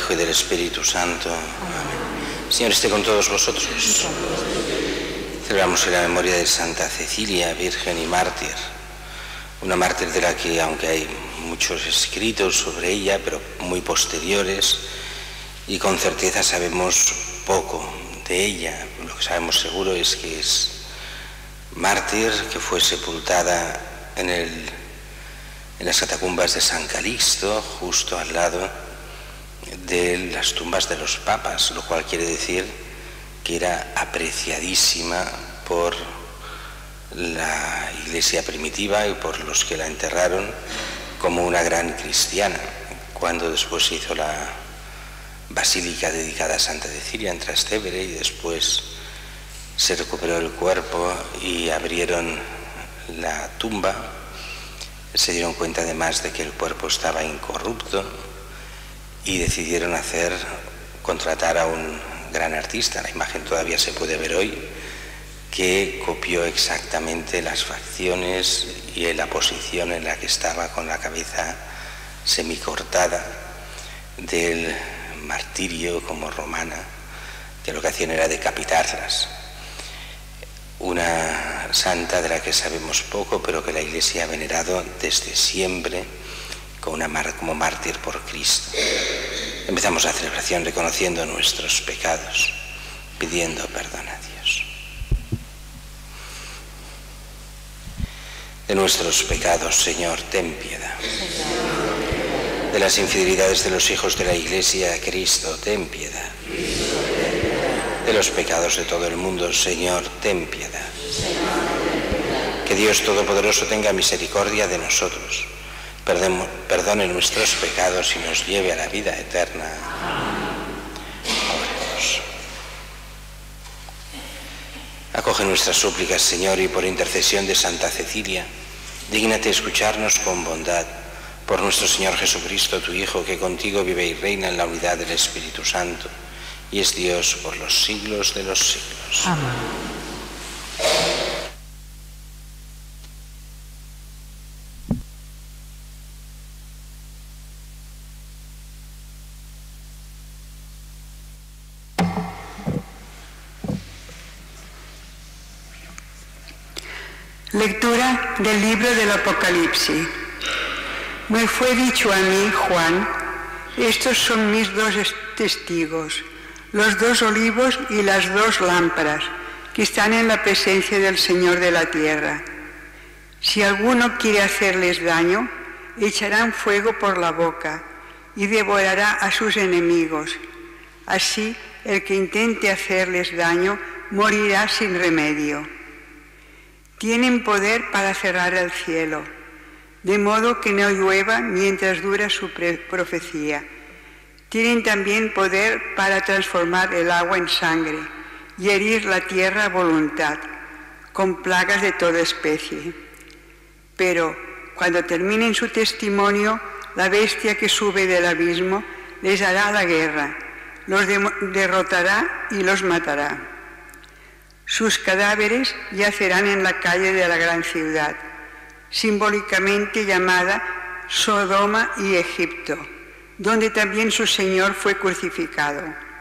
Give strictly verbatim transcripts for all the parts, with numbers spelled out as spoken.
Hijo y del Espíritu Santo. Amén. Señor esté con todos vosotros. Celebramos en la memoria de Santa Cecilia, virgen y mártir. Una mártir de la que, aunque hay muchos escritos sobre ella, pero muy posteriores, y con certeza sabemos poco de ella. Lo que sabemos seguro es que es mártir, que fue sepultada en, el, en las catacumbas de San Calixto, justo al lado de las tumbas de los papas, lo cual quiere decir que era apreciadísima por la Iglesia primitiva y por los que la enterraron como una gran cristiana. Cuando después se hizo la basílica dedicada a Santa Cecilia en Trastevere y después se recuperó el cuerpo y abrieron la tumba, se dieron cuenta además de que el cuerpo estaba incorrupto y decidieron hacer, contratar a un gran artista, la imagen todavía se puede ver hoy, que copió exactamente las facciones y la posición en la que estaba con la cabeza semicortada del martirio como romana, que lo que hacían era decapitarlas. Una santa de la que sabemos poco, pero que la Iglesia ha venerado desde siempre como, una mar, como mártir por Cristo. Empezamos la celebración reconociendo nuestros pecados, pidiendo perdón a Dios. De nuestros pecados, Señor, ten piedad. De las infidelidades de los hijos de la Iglesia, Cristo, ten piedad. De los pecados de todo el mundo, Señor, ten piedad. Que Dios Todopoderoso tenga misericordia de nosotros, perdone nuestros pecados y nos lleve a la vida eterna. Oremos. Acoge nuestras súplicas, Señor, y por intercesión de Santa Cecilia, dígnate escucharnos con bondad. Por nuestro Señor Jesucristo, tu Hijo, que contigo vive y reina en la unidad del Espíritu Santo, y es Dios por los siglos de los siglos. Amén. Lectura del libro del Apocalipsis. Me fue dicho a mí, Juan, estos son mis dos testigos, los dos olivos y las dos lámparas que están en la presencia del Señor de la tierra. Si alguno quiere hacerles daño, echarán fuego por la boca y devorará a sus enemigos. Así, el que intente hacerles daño morirá sin remedio. Tienen poder para cerrar el cielo, de modo que no llueva mientras dura su profecía. Tienen también poder para transformar el agua en sangre y herir la tierra a voluntad, con plagas de toda especie. Pero cuando terminen su testimonio, la bestia que sube del abismo les hará la guerra, los derrotará y los matará. Sus cadáveres yacerán en la calle de la gran ciudad, simbólicamente llamada Sodoma y Egipto, donde también su Señor fue crucificado.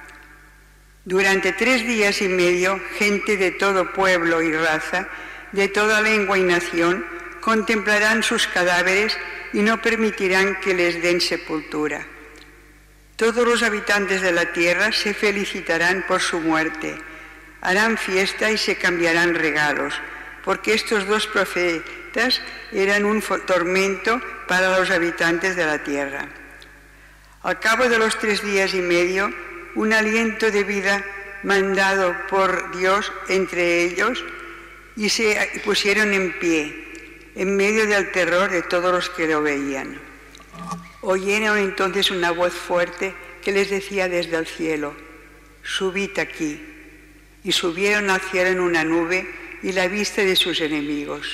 Durante tres días y medio, gente de todo pueblo y raza, de toda lengua y nación, contemplarán sus cadáveres y no permitirán que les den sepultura. Todos los habitantes de la tierra se felicitarán por su muerte, harán fiesta y se cambiarán regalos, porque estos dos profetas eran un tormento para los habitantes de la tierra. Al cabo de los tres días y medio, un aliento de vida mandado por Dios entre ellos, y se pusieron en pie, en medio del terror de todos los que lo veían. Oyeron entonces una voz fuerte que les decía desde el cielo: subid aquí. Y subieron al cielo en una nube y la vista de sus enemigos.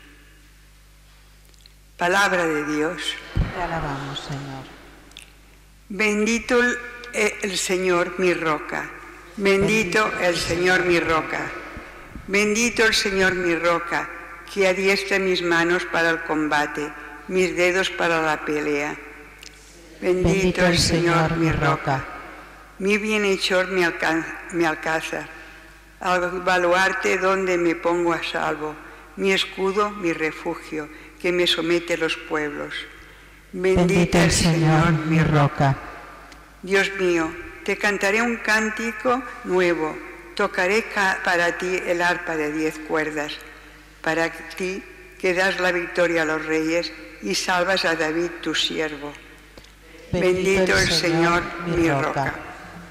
Palabra de Dios. Te alabamos, Señor. Bendito el, el Señor, mi roca. Bendito el Señor, mi roca. Bendito el Señor, mi roca, que adiestra mis manos para el combate, mis dedos para la pelea. Bendito el Señor, mi roca. Mi bienhechor me, alcan me alcanza, al baluarte donde me pongo a salvo, mi escudo, mi refugio, que me somete a los pueblos. Bendito el Señor, mi roca. Dios mío, te cantaré un cántico nuevo, tocaré para ti el arpa de diez cuerdas, para ti que das la victoria a los reyes y salvas a David tu siervo. Bendito, Bendito el Señor, Señor mi roca. roca.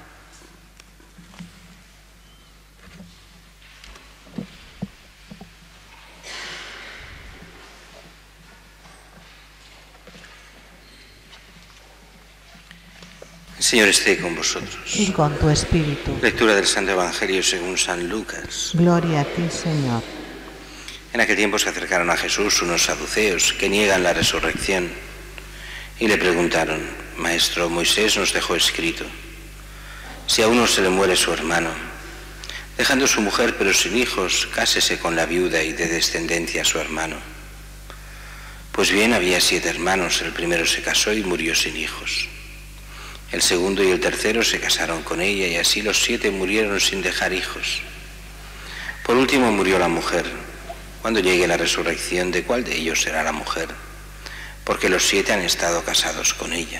El Señor esté con vosotros. Y con tu espíritu. Lectura del Santo Evangelio según San Lucas. Gloria a ti, Señor. En aquel tiempo se acercaron a Jesús unos saduceos que niegan la resurrección y le preguntaron: Maestro, Moisés nos dejó escrito, si a uno se le muere su hermano, dejando su mujer pero sin hijos, cásese con la viuda y dé descendencia a su hermano. Pues bien, había siete hermanos, el primero se casó y murió sin hijos. El segundo y el tercero se casaron con ella y así los siete murieron sin dejar hijos. Por último murió la mujer. Cuando llegue la resurrección, ¿de cuál de ellos será la mujer? Porque los siete han estado casados con ella.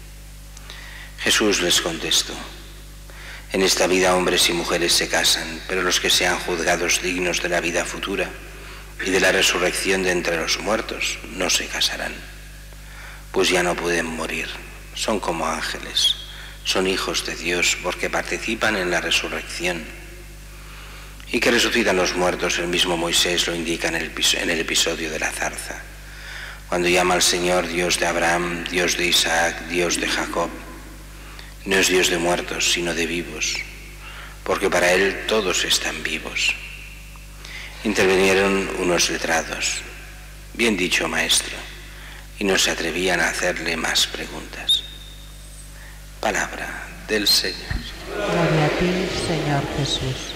Jesús les contestó: en esta vida hombres y mujeres se casan, pero los que sean juzgados dignos de la vida futura y de la resurrección de entre los muertos no se casarán, pues ya no pueden morir. Son como ángeles, son hijos de Dios porque participan en la resurrección. Y que resucitan los muertos, el mismo Moisés lo indica en el, en el episodio de la zarza, cuando llama al Señor Dios de Abraham, Dios de Isaac, Dios de Jacob. No es Dios de muertos, sino de vivos, porque para Él todos están vivos. Intervinieron unos letrados: bien dicho, maestro, y no se atrevían a hacerle más preguntas. Palabra del Señor. Gloria a ti, Señor Jesús.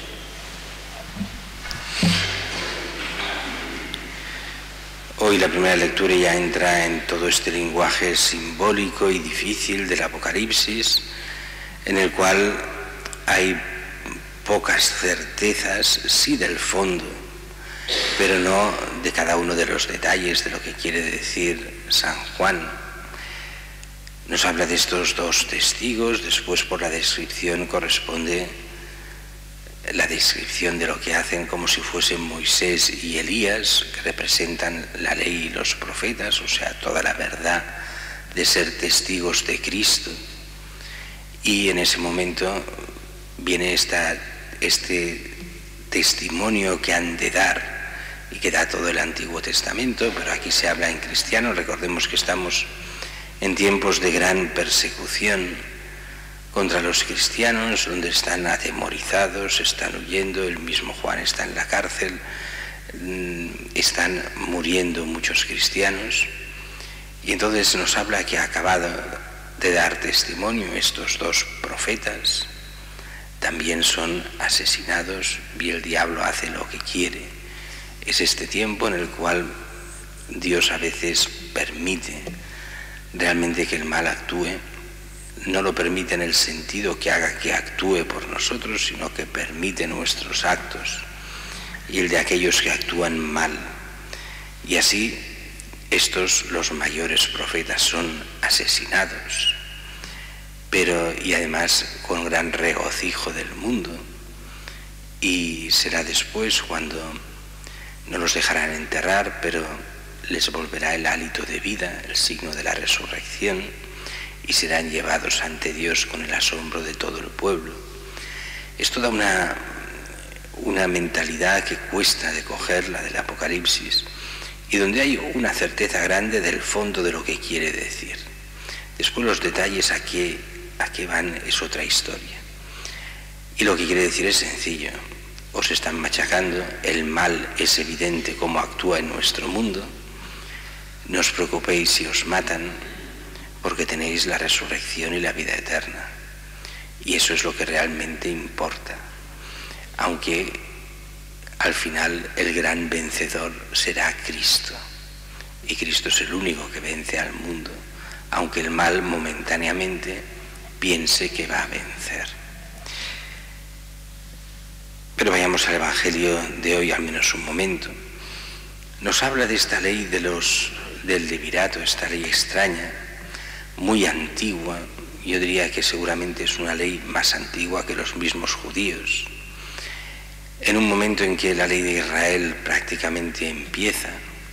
Hoy la primera lectura ya entra en todo este lenguaje simbólico y difícil del Apocalipsis, en el cual hay pocas certezas, sí del fondo, pero no de cada uno de los detalles de lo que quiere decir San Juan. Nos habla de estos dos testigos, después por la descripción corresponde la descripción de lo que hacen como si fuesen Moisés y Elías, que representan la ley y los profetas, o sea, toda la verdad de ser testigos de Cristo. Y en ese momento viene esta, este testimonio que han de dar y que da todo el Antiguo Testamento, pero aquí se habla en cristiano. Recordemos que estamos en tiempos de gran persecución contra los cristianos, donde están atemorizados, están huyendo, el mismo Juan está en la cárcel, están muriendo muchos cristianos. Y entonces nos habla que ha acabado de dar testimonio estos dos profetas, también son asesinados y el diablo hace lo que quiere. Es este tiempo en el cual Dios a veces permite realmente que el mal actúe. No lo permite en el sentido que haga que actúe por nosotros, sino que permite nuestros actos y el de aquellos que actúan mal. Y así estos, los mayores profetas, son asesinados, pero y además con gran regocijo del mundo. Y será después cuando no los dejarán enterrar, pero les volverá el hálito de vida, el signo de la resurrección, y serán llevados ante Dios con el asombro de todo el pueblo. Es toda una, una mentalidad que cuesta de coger, la del Apocalipsis, y donde hay una certeza grande del fondo de lo que quiere decir. Después los detalles a qué, a qué van es otra historia. Y lo que quiere decir es sencillo: os están machacando, el mal es evidente cómo actúa en nuestro mundo, no os preocupéis si os matan, porque tenéis la resurrección y la vida eterna. Y eso es lo que realmente importa. Aunque al final el gran vencedor será Cristo. Y Cristo es el único que vence al mundo, aunque el mal momentáneamente piense que va a vencer. Pero vayamos al Evangelio de hoy al menos un momento. Nos habla de esta ley de los, del levirato, esta ley extraña, muy antigua. Yo diría que seguramente es una ley más antigua que los mismos judíos. En un momento en que la ley de Israel prácticamente empieza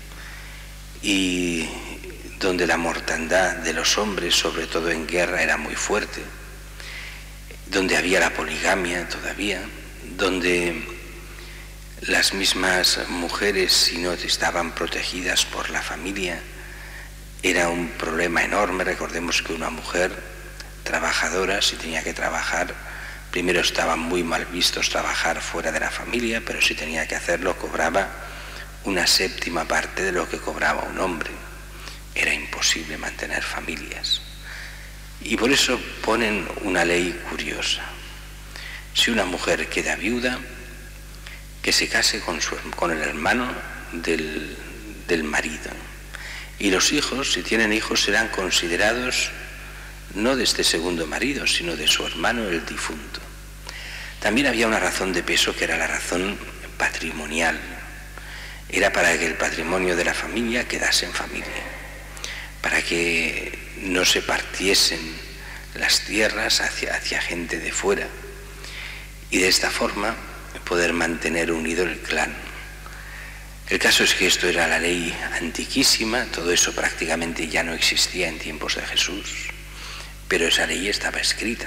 y donde la mortandad de los hombres, sobre todo en guerra, era muy fuerte, donde había la poligamia todavía, donde las mismas mujeres, si no estaban protegidas por la familia, era un problema enorme. Recordemos que una mujer trabajadora, si tenía que trabajar, primero estaban muy mal vistos trabajar fuera de la familia, pero si tenía que hacerlo cobraba una séptima parte de lo que cobraba un hombre. Era imposible mantener familias. Y por eso ponen una ley curiosa. Si una mujer queda viuda, que se case con, su, con el hermano del, del marido. Y los hijos, si tienen hijos, serán considerados no de este segundo marido, sino de su hermano el difunto. También había una razón de peso que era la razón patrimonial. Era para que el patrimonio de la familia quedase en familia, para que no se partiesen las tierras hacia, hacia gente de fuera, y de esta forma poder mantener unido el clan. El caso es que esto era la ley antiquísima, todo eso prácticamente ya no existía en tiempos de Jesús, pero esa ley estaba escrita.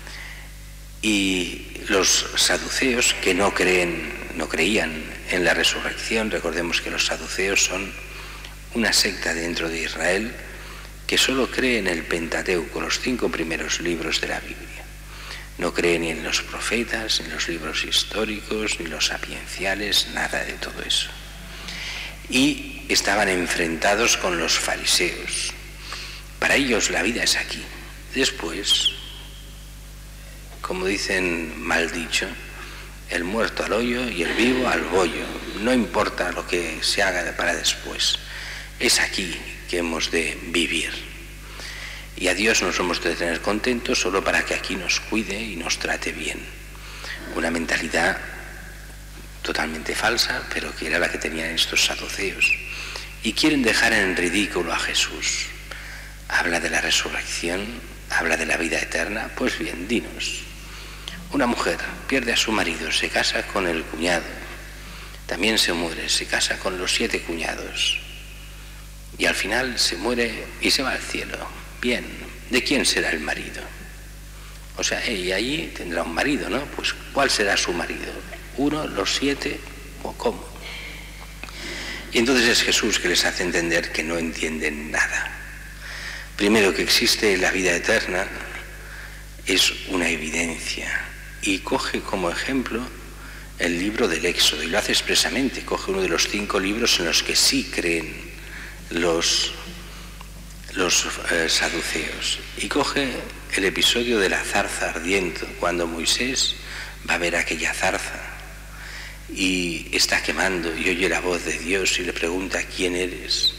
Y los saduceos, que no creen, no creían en la resurrección, recordemos que los saduceos son una secta dentro de Israel que solo cree en el Pentateuco, los cinco primeros libros de la Biblia. No cree ni en los profetas, ni en los libros históricos, ni los sapienciales, nada de todo eso. Y estaban enfrentados con los fariseos. Para ellos la vida es aquí. Después, como dicen mal dicho, el muerto al hoyo y el vivo al bollo. No importa lo que se haga para después. Es aquí que hemos de vivir. Y a Dios nos hemos de tener contentos solo para que aquí nos cuide y nos trate bien. Una mentalidad totalmente falsa, pero que era la que tenían estos saduceos. Y quieren dejar en ridículo a Jesús. Habla de la resurrección, habla de la vida eterna. Pues bien, dinos. Una mujer pierde a su marido, se casa con el cuñado. También se muere, se casa con los siete cuñados. Y al final se muere y se va al cielo. Bien, ¿de quién será el marido? O sea, ella allí tendrá un marido, ¿no? Pues ¿cuál será su marido? ¿Uno, los siete o cómo? Y entonces es Jesús que les hace entender que no entienden nada. Primero, que existe la vida eterna es una evidencia, y coge como ejemplo el libro del Éxodo, y lo hace expresamente, coge uno de los cinco libros en los que sí creen los los eh, saduceos, y coge el episodio de la zarza ardiente, cuando Moisés va a ver aquella zarza y está quemando y oye la voz de Dios y le pregunta ¿quién eres?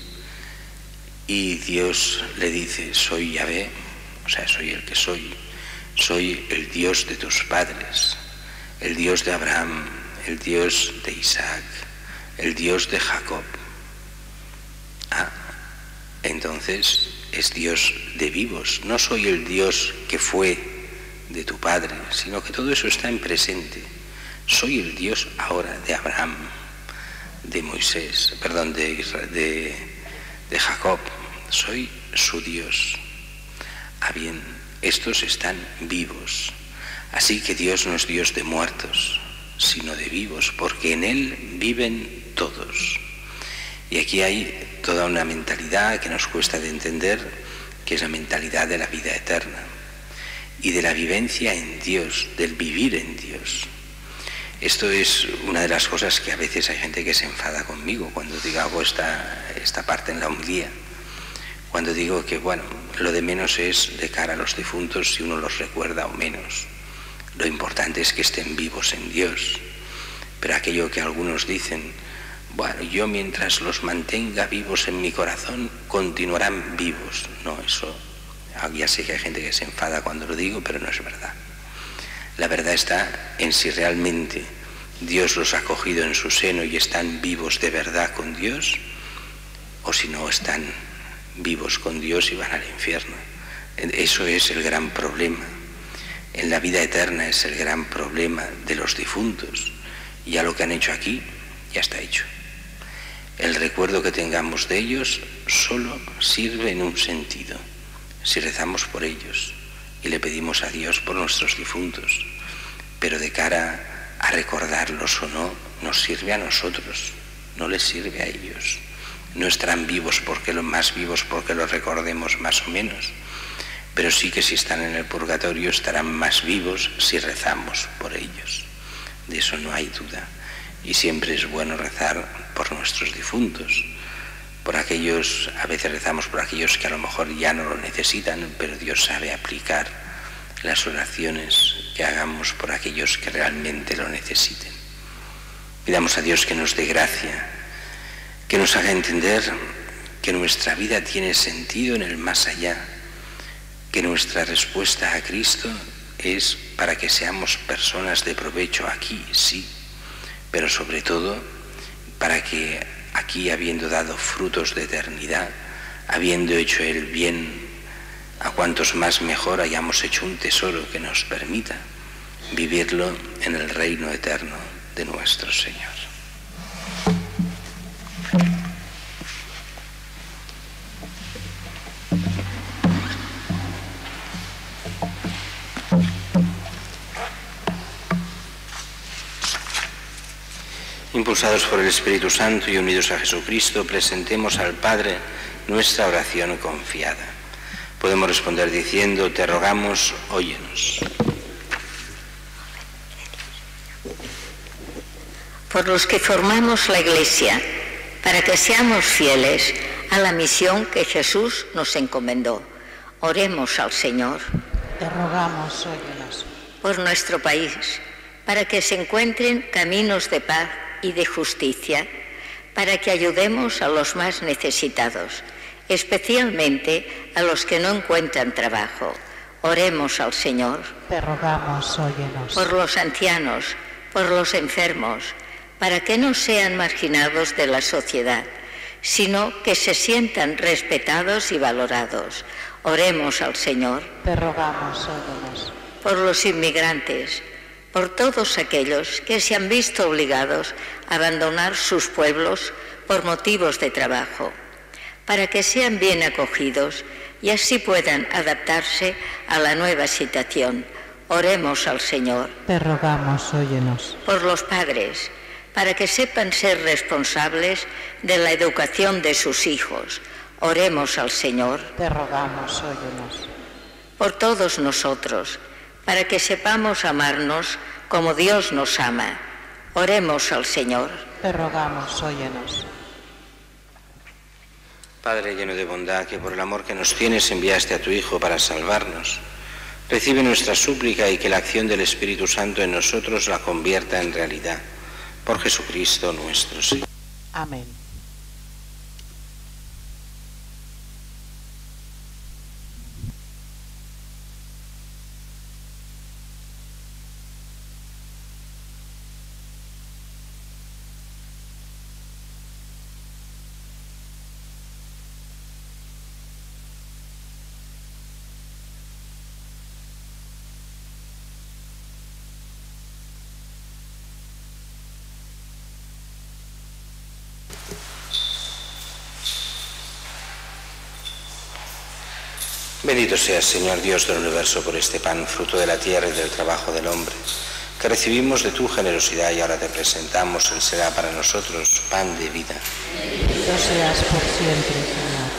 Y Dios le dice: soy Yahvé, o sea, soy el que soy, soy el Dios de tus padres, el Dios de Abraham, el Dios de Isaac, el Dios de Jacob. Ah, entonces es Dios de vivos, no soy el Dios que fue de tu padre, sino que todo eso está en presente. Soy el Dios ahora de Abraham, de Moisés, perdón, de, de, de Jacob, soy su Dios. Ah, bien, estos están vivos, así que Dios no es Dios de muertos, sino de vivos, porque en Él viven todos. Y aquí hay toda una mentalidad que nos cuesta de entender, que es la mentalidad de la vida eterna y de la vivencia en Dios, del vivir en Dios. Esto es una de las cosas que a veces hay gente que se enfada conmigo cuando digo hago esta, esta parte en la homilía, cuando digo que, bueno, lo de menos es de cara a los difuntos si uno los recuerda o menos. Lo importante es que estén vivos en Dios. Pero aquello que algunos dicen, bueno, yo mientras los mantenga vivos en mi corazón, continuarán vivos. No, eso, ya sé que hay gente que se enfada cuando lo digo, pero no es verdad. La verdad está en si realmente Dios los ha cogido en su seno y están vivos de verdad con Dios, o si no están vivos con Dios y van al infierno. Eso es el gran problema. En la vida eterna es el gran problema de los difuntos. Y ya lo que han hecho aquí, ya está hecho. El recuerdo que tengamos de ellos solo sirve en un sentido, si rezamos por ellos y le pedimos a Dios por nuestros difuntos. Pero de cara a recordarlos o no, nos sirve a nosotros, no les sirve a ellos. No estarán vivos porque los más vivos porque los recordemos más o menos, pero sí que si están en el purgatorio estarán más vivos si rezamos por ellos. De eso no hay duda. Y siempre es bueno rezar por nuestros difuntos, por aquellos, a veces rezamos por aquellos que a lo mejor ya no lo necesitan, pero Dios sabe aplicar las oraciones que hagamos por aquellos que realmente lo necesiten. Pidamos a Dios que nos dé gracia, que nos haga entender que nuestra vida tiene sentido en el más allá, que nuestra respuesta a Cristo es para que seamos personas de provecho aquí, sí, pero sobre todo para que aquí, habiendo dado frutos de eternidad, habiendo hecho el bien a cuantos más mejor, hayamos hecho un tesoro que nos permita vivirlo en el reino eterno de nuestro Señor. Impulsados por el Espíritu Santo y unidos a Jesucristo, presentemos al Padre nuestra oración confiada. Podemos responder diciendo: te rogamos, óyenos. Por los que formamos la Iglesia, para que seamos fieles a la misión que Jesús nos encomendó, oremos al Señor. Te rogamos, óyenos. Por nuestro país, para que se encuentren caminos de paz y de justicia, para que ayudemos a los más necesitados, especialmente a los que no encuentran trabajo. Oremos al Señor. Te rogamos, óyenos. Por los ancianos, por los enfermos, para que no sean marginados de la sociedad, sino que se sientan respetados y valorados. Oremos al Señor. Te rogamos, óyenos. Por los inmigrantes, por todos aquellos que se han visto obligados a abandonar sus pueblos por motivos de trabajo, para que sean bien acogidos y así puedan adaptarse a la nueva situación. Oremos al Señor. Te rogamos, óyenos. Por los padres, para que sepan ser responsables de la educación de sus hijos. Oremos al Señor. Te rogamos, óyenos. Por todos nosotros, para que sepamos amarnos como Dios nos ama. Oremos al Señor. Te rogamos, óyenos. Padre lleno de bondad, que por el amor que nos tienes enviaste a tu Hijo para salvarnos, recibe nuestra súplica y que la acción del Espíritu Santo en nosotros la convierta en realidad. Por Jesucristo nuestro Señor. Amén. Bendito seas, Señor Dios del universo, por este pan, fruto de la tierra y del trabajo del hombre, que recibimos de tu generosidad y ahora te presentamos. Él será para nosotros pan de vida. Bendito seas por siempre, Señor.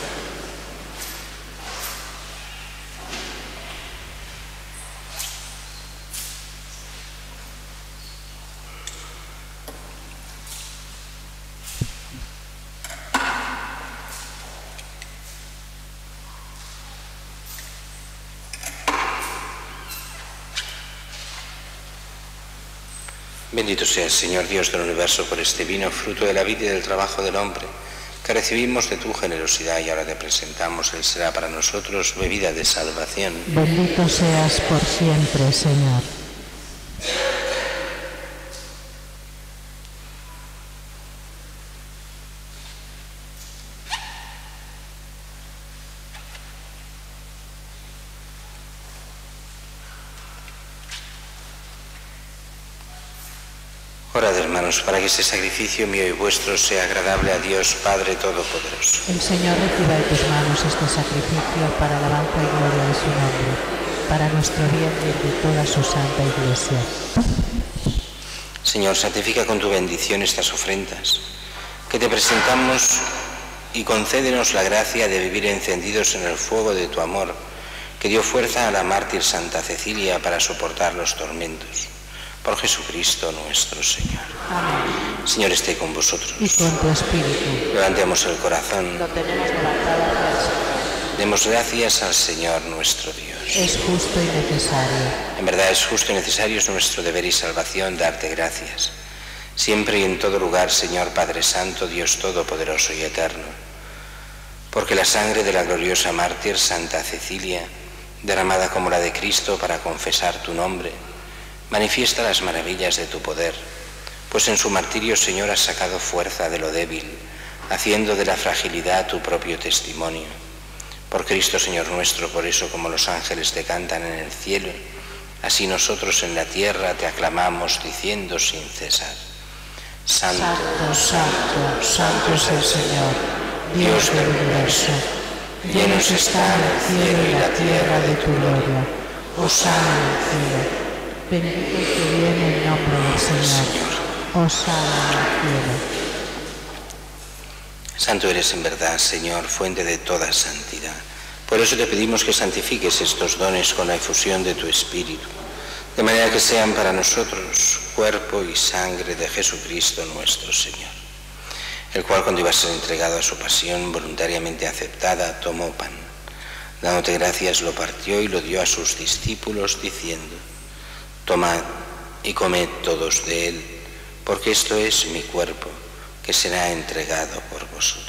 Bendito seas, Señor Dios del universo, por este vino, fruto de la vida y del trabajo del hombre, que recibimos de tu generosidad y ahora te presentamos, Él será para nosotros bebida de salvación. Bendito seas por siempre, Señor. Orad, hermanos, para que este sacrificio mío y vuestro sea agradable a Dios Padre Todopoderoso. El Señor reciba de tus manos este sacrificio para alabanza y gloria de su nombre, para nuestro bien y el de toda su santa Iglesia. Señor, santifica con tu bendición estas ofrendas que te presentamos y concédenos la gracia de vivir encendidos en el fuego de tu amor, que dio fuerza a la mártir Santa Cecilia para soportar los tormentos. Por Jesucristo nuestro Señor. Amén. Señor, esté con vosotros. Y con tu espíritu. Levantemos el corazón. Lo tenemos levantado hacia el Señor. Demos gracias al Señor nuestro Dios. Es justo y necesario. En verdad es justo y necesario, es nuestro deber y salvación darte gracias. Siempre y en todo lugar, Señor Padre Santo, Dios Todopoderoso y Eterno. Porque la sangre de la gloriosa mártir Santa Cecilia, derramada como la de Cristo para confesar tu nombre, manifiesta las maravillas de tu poder, pues en su martirio, Señor, has sacado fuerza de lo débil, haciendo de la fragilidad tu propio testimonio. Por Cristo, Señor nuestro, por eso, como los ángeles te cantan en el cielo, así nosotros en la tierra te aclamamos, diciendo sin cesar: Santo, Santo, santo, santo es el Señor, Dios del universo. Llenos están el cielo y la tierra de tu gloria. Hosana en el cielo. Bendito el que viene en nombre del Señor. Hosana en el cielo. Santo eres en verdad, Señor, fuente de toda santidad. Por eso te pedimos que santifiques estos dones con la efusión de tu Espíritu, de manera que sean para nosotros cuerpo y sangre de Jesucristo nuestro Señor, el cual, cuando iba a ser entregado a su pasión voluntariamente aceptada, tomó pan. Dándote gracias, lo partió y lo dio a sus discípulos, diciendo: Tomad y comed todos de él, porque esto es mi cuerpo, que será entregado por vosotros.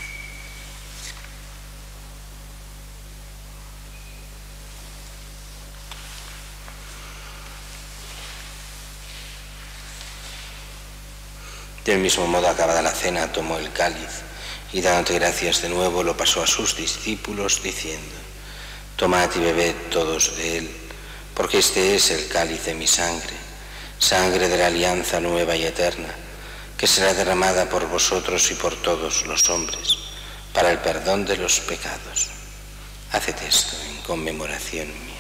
Del mismo modo, acabada la cena, tomó el cáliz y, dándote gracias de nuevo, lo pasó a sus discípulos, diciendo: Tomad y bebed todos de él, porque este es el cáliz de mi sangre, sangre de la alianza nueva y eterna, que será derramada por vosotros y por todos los hombres, para el perdón de los pecados. Haced esto en conmemoración mía.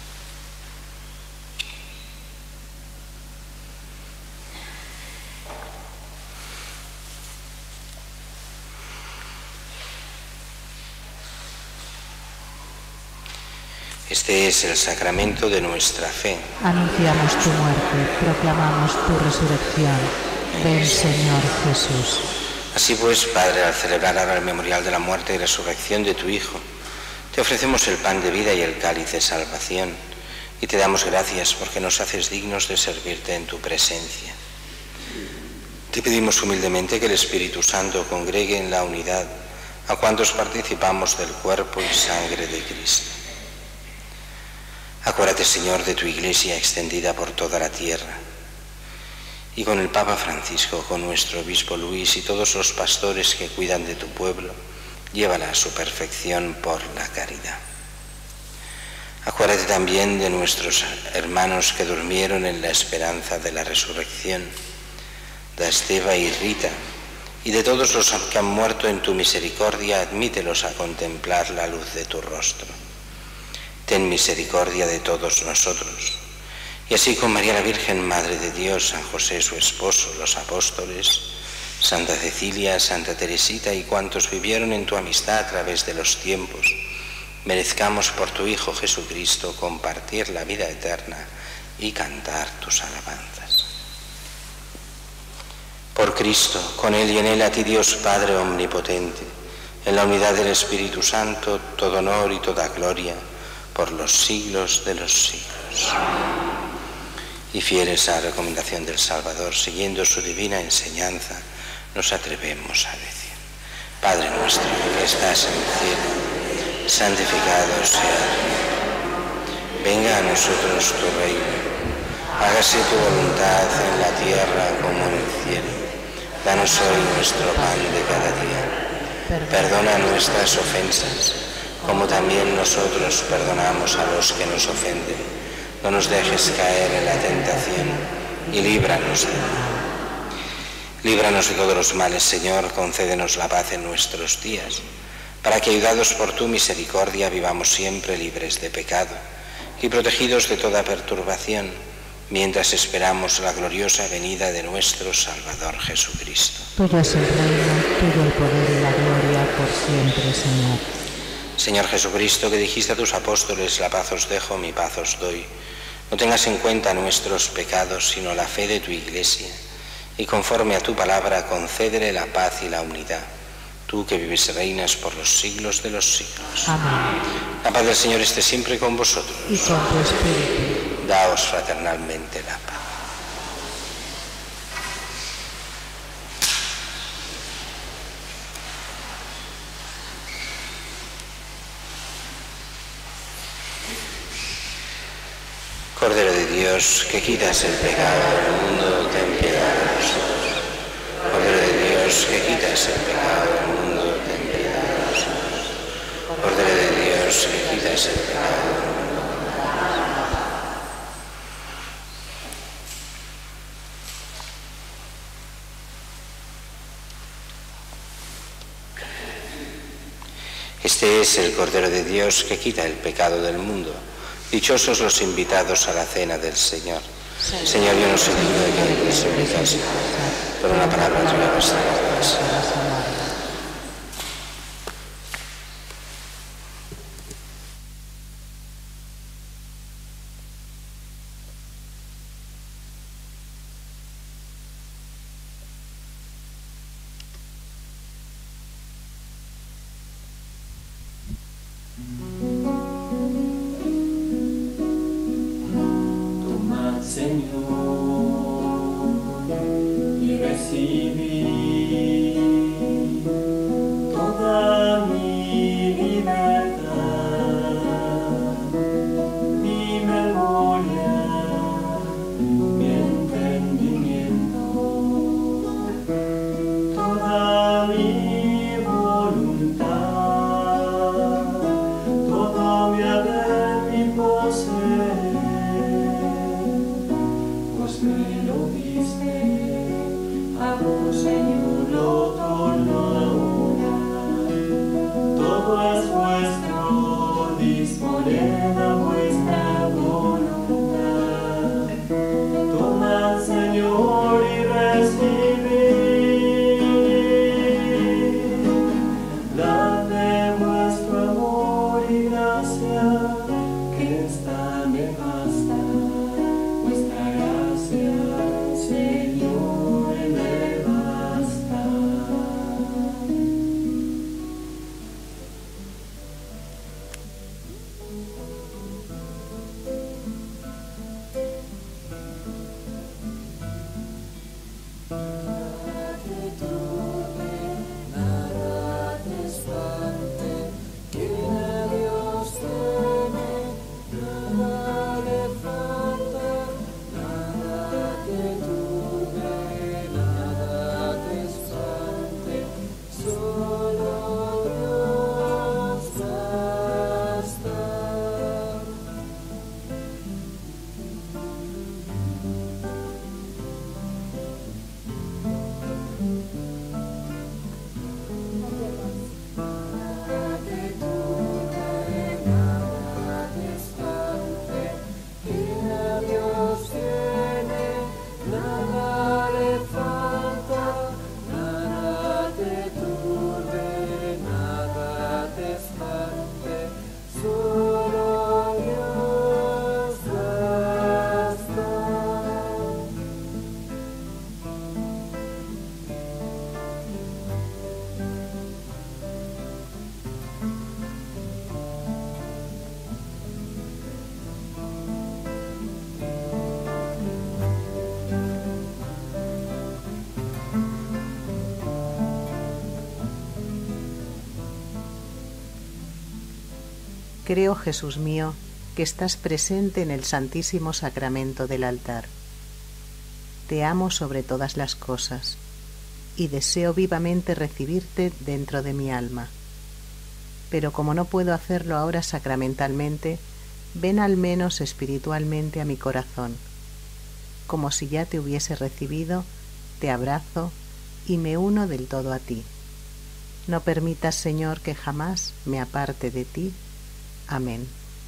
Este es el sacramento de nuestra fe. Anunciamos tu muerte, proclamamos tu resurrección. Ven, Señor Jesús. Así pues, Padre, al celebrar ahora el memorial de la muerte y resurrección de tu Hijo, te ofrecemos el pan de vida y el cáliz de salvación, y te damos gracias porque nos haces dignos de servirte en tu presencia. Te pedimos humildemente que el Espíritu Santo congregue en la unidad a cuantos participamos del cuerpo y sangre de Cristo. Acuérdate, Señor, de tu Iglesia extendida por toda la tierra, y con el Papa Francisco, con nuestro Obispo Luis y todos los pastores que cuidan de tu pueblo, llévala a su perfección por la caridad. Acuérdate también de nuestros hermanos que durmieron en la esperanza de la resurrección, de Esteba y Rita, y de todos los que han muerto en tu misericordia, admítelos a contemplar la luz de tu rostro. Ten misericordia de todos nosotros, y así con María la Virgen, Madre de Dios, San José su esposo, los apóstoles, Santa Cecilia, Santa Teresita y cuantos vivieron en tu amistad a través de los tiempos, merezcamos por tu Hijo Jesucristo compartir la vida eterna y cantar tus alabanzas. Por Cristo, con Él y en Él, a ti Dios Padre omnipotente, en la unidad del Espíritu Santo, todo honor y toda gloria, por los siglos de los siglos. Y fieles a la recomendación del Salvador, siguiendo su divina enseñanza, nos atrevemos a decir: Padre nuestro que estás en el cielo, santificado sea tu nombre. Venga a nosotros tu reino. Hágase tu voluntad en la tierra como en el cielo. Danos hoy nuestro pan de cada día. Perdona nuestras ofensas, como también nosotros perdonamos a los que nos ofenden. No nos dejes caer en la tentación y líbranos del mal. Líbranos de todos los males, Señor, concédenos la paz en nuestros días, para que, ayudados por tu misericordia, vivamos siempre libres de pecado y protegidos de toda perturbación, mientras esperamos la gloriosa venida de nuestro Salvador Jesucristo. Tuyo es el reino, tuyo el poder y la gloria por siempre, Señor. Señor Jesucristo, que dijiste a tus apóstoles, la paz os dejo, mi paz os doy, no tengas en cuenta nuestros pecados, sino la fe de tu Iglesia, y conforme a tu palabra, concédele la paz y la unidad. Tú que vives y reinas por los siglos de los siglos. Amén. La paz del Señor esté siempre con vosotros. Y con tu espíritu. Daos fraternalmente la paz. Cordero de Dios, que quitas el pecado del mundo, ten piedad de nosotros. Cordero de Dios, que quitas el pecado del mundo, ten piedad de nosotros. Cordero de Dios, que quitas el pecado del mundo. Este es el Cordero de Dios que quita el pecado del mundo. Dichosos los invitados a la cena del Señor. Señor, yo no soy digno de que entres en mi casa, pero una palabra tuya bastará para salvarme. Creo, Jesús mío, que estás presente en el Santísimo Sacramento del altar. Te amo sobre todas las cosas y deseo vivamente recibirte dentro de mi alma. Pero como no puedo hacerlo ahora sacramentalmente, ven al menos espiritualmente a mi corazón. Como si ya te hubiese recibido, te abrazo y me uno del todo a ti. No permitas, Señor, que jamás me aparte de ti. Amén.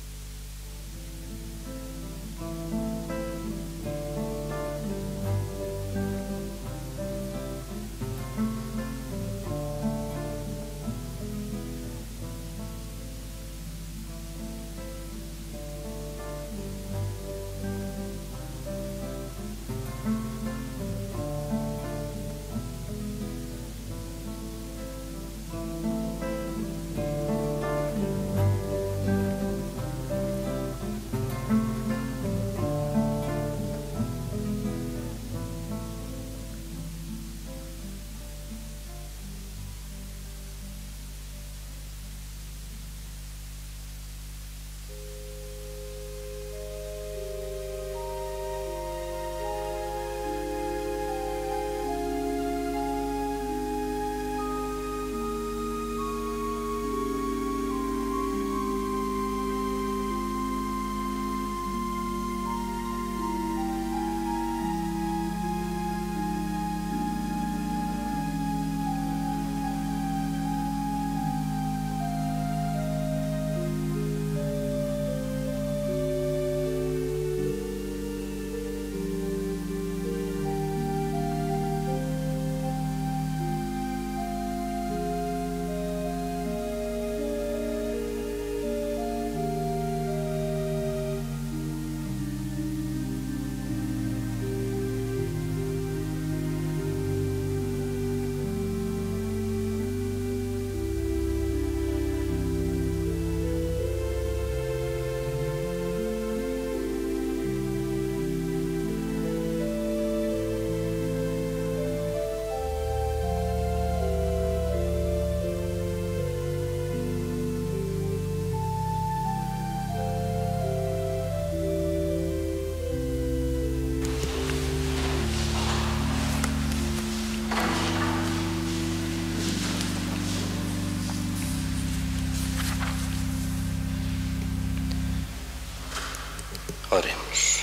Oremos.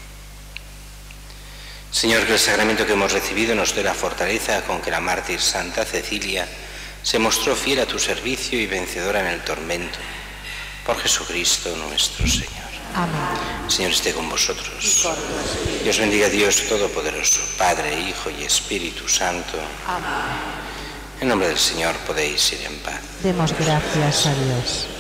Señor, que el sacramento que hemos recibido nos dé la fortaleza con que la mártir Santa Cecilia se mostró fiel a tu servicio y vencedora en el tormento. Por Jesucristo nuestro Señor. Amén. El Señor esté con vosotros. Dios bendiga a Dios Todopoderoso, Padre, Hijo y Espíritu Santo. Amén. En nombre del Señor podéis ir en paz. Demos gracias a Dios.